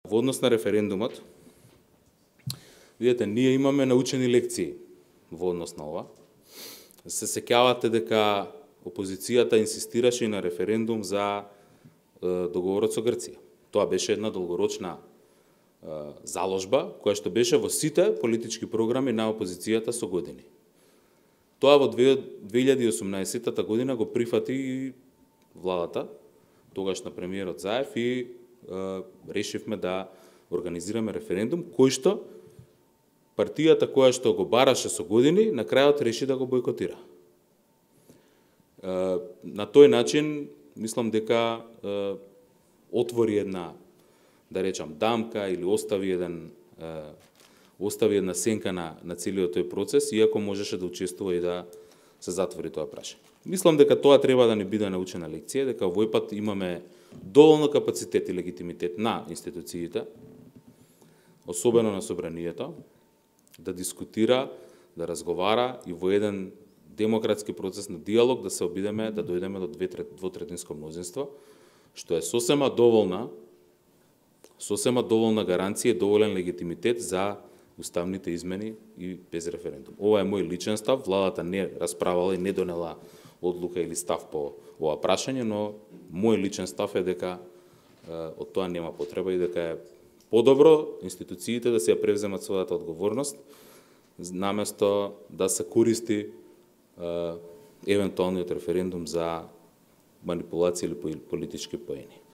Во однос на референдумот, видете, ние имаме научени лекции во однос на ова. Се сеќавате дека опозицијата инсистираше и на референдум за договорот со Грција. Тоа беше една долгорочна заложба, која што беше во сите политички програми на опозицијата со години. Тоа во 2018 година го прифати и владата, тогаш на премиерот Заев, и решивме да организираме референдум, кој што партијата која што го бараше со години, на крајот реши да го бойкотира. На тој начин, мислам дека отвори една, да речам, дамка или остави една сенка на целиот тој процес, иако можеше да учествува и да се затвори тоа прашање. Мислам дека тоа треба да ни биде научена лекција, дека овој пат имаме доволно капацитет и легитимитет на институциите, особено на собранието, да дискутира, да разговара и во еден демократски процес на диалог да се обидеме да дојдеме до двотретинско мнозинство, што е сосема доволна гаранција и доволен легитимитет за уставните измени и без референдум. Ова е мој личен став, владата не расправала и не донела одлука или став по ова прашање, но мој личен став е дека од тоа нема потреба и дека е подобро институциите да се ја превземат својата одговорност, наместо да се користи евентуалниот референдум за манипулација или политички поени.